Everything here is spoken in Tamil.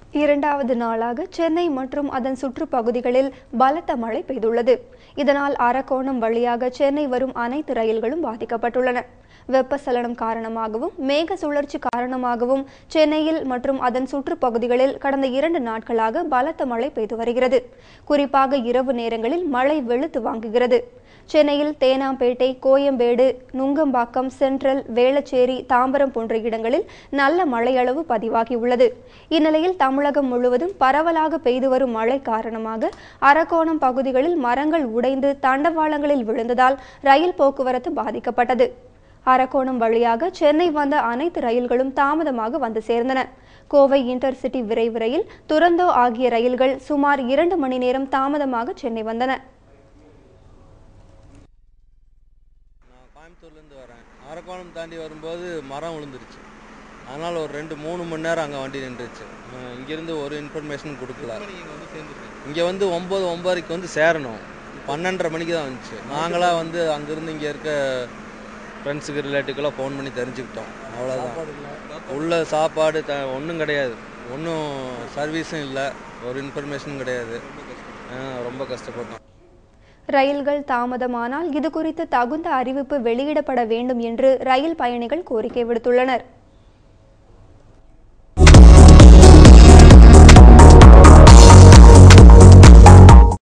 இரண்டாவது நாளாக சென்னை மற்றும் அதன் சுற்றுப்பகுதிகளில் பலத்த மழை பெய்துள்ளது. இதனால் அரக்கோணம் வழியாக சென்னை வரும் அனைத்து ரயில்களும் பாதிக்கப்பட்டுள்ளன. வெப்பச்சலனம் காரணமாகவும் மேக சுழற்சி காரணமாகவும் சென்னையில் மற்றும் அதன் சுற்றுப்பகுதிகளில் கடந்த 2 நாட்களாக பலத்த மழை பெய்து வருகிறது. குறிப்பாக இரவு நேரங்களில் மழை வெளுத்து வாங்குகிறது. சென்னையில் தேனாம்பேட்டை, கோயம்பேடு, நுங்கம்பாக்கம், சென்ட்ரல், வேளச்சேரி, தாம்பரம் போன்ற இடங்களில் நல்ல மழையளவு பதிவாகியுள்ளது. இந்நிலையில் தமிழகம் முழுவதும் பரவலாக பெய்து வரும் மழை காரணமாக அரக்கோணம் பகுதிகளில் மரங்கள் உடைந்து தண்டவாளங்களில் விழுந்ததால் ரயில் போக்குவரத்து பாதிக்கப்பட்டது. அரக்கோணம் வழியாக சென்னை வந்த அனைத்து ரயில்களும் தாமதமாக வந்து சேர்ந்தன. கோவை இன்டர்சிட்டி விரைவு ரயில், துரந்தோ ஆகிய ரயில்கள் சுமார் 2 மணி நேரம் தாமதமாக சென்னை வந்தன. கோயம்புத்தூர்லேருந்து வரேன். அரக்கோணம் தாண்டி வரும்போது மரம் விழுந்துருச்சு. அதனால் ஒரு 2-3 மணி நேரம் அங்கே வண்டி நின்றுச்சு. இங்கேருந்து ஒரு இன்ஃபர்மேஷன் கொடுக்கல. இங்கே வந்து 9:30க்கு வந்து சேரணும். 12:30 மணிக்கு தான் வந்துச்சு. நாங்களாம் வந்து அங்கேருந்து இங்கே இருக்க ஃப்ரெண்ட்ஸுக்கு ரிலேட்டிவ்க்கெல்லாம் ஃபோன் பண்ணி தெரிஞ்சுக்கிட்டோம். அவ்வளோதான். உள்ள சாப்பாடு ஒன்றும் கிடையாது. ஒன்றும் சர்வீஸும் இல்லை, ஒரு இன்ஃபர்மேஷனும் கிடையாது. ரொம்ப கஷ்டப்பட்டோம். ரயில்கள் தாமதமானால் இது குறித்து தகுந்த அறிவிப்பு வெளியிடப்பட வேண்டும் என்று ரயில் பயணிகள் கோரிக்கை விடுத்துள்ளனர்.